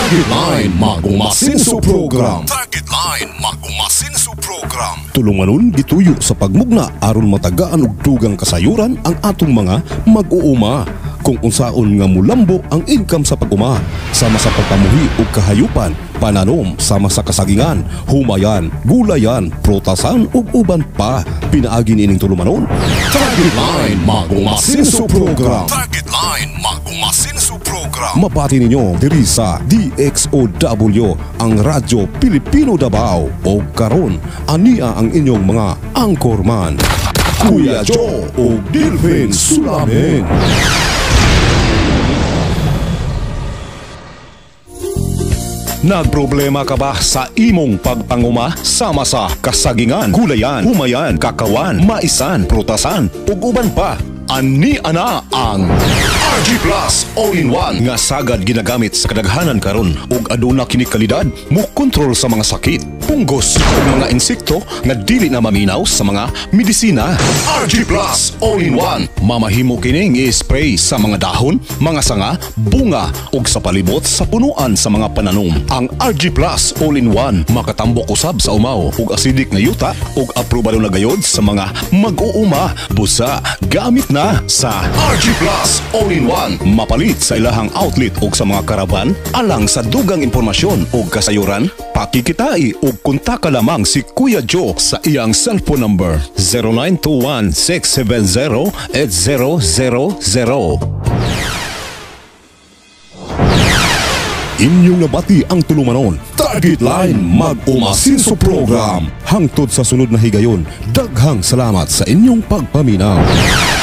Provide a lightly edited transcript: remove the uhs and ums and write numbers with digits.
Target Line Mag-umasinso Program. Target Line Mag-umasinso Program. Tulunganon gituyo sa pagmugna aron matagaan og dugang kasayuran ang atong mga mag-uuma. Kung unsaon nga mulambo ang income sa pag-uma, sama sa pagpamuhi ug kahayupan, pananom, sama sa kasagingan, humayan, gulayan, prutasan ug uban pa. Pinaagi niining tulumanon. Target Line Mag-umasinso Program. Target Line Mag-umasinso Program. Mapati ninyo diri sa DXOW, ang Radyo Pilipino Davao. O karon, ania ang inyong mga anchorman, Kuya Joe o Dilvin Sulamin. Nagproblema ka ba sa imong pagpanguma sama sa kasagingan, gulayan, humayan, kakawan, maisan, prutasan ug uban pa? Ani ana ang RG Plus All-in-One nga sagad ginagamit sa kadaghanan karon ug aduna kini kalidad mo kontrol sa mga sakit, punggos ug mga insekto nga dili na maminaw sa mga medisina. RG Plus All-in-One mamahimo kining i-spray sa mga dahon, mga sanga, bunga ug sa palibot sa punuan sa mga pananom. Ang RG Plus All-in-One makatambok usab sa umaw ug acidic nga yuta ug aprobado na gayod sa mga mag-uuma. Busa gamit na sa RG Plus All-in-One. Mapalit sa ilahang outlet ug sa mga karaban alang sa dugang impormasyon ug kasayuran. Pakikitai ug kontak ka lamang si Kuya Joe sa iyang cellphone number 0921-670-8000. Inyong nabati ang tulumanon. Target Line Mag-umasinso Program. Hangtod sa sunod na higayon, daghang salamat sa inyong pagpaminaw.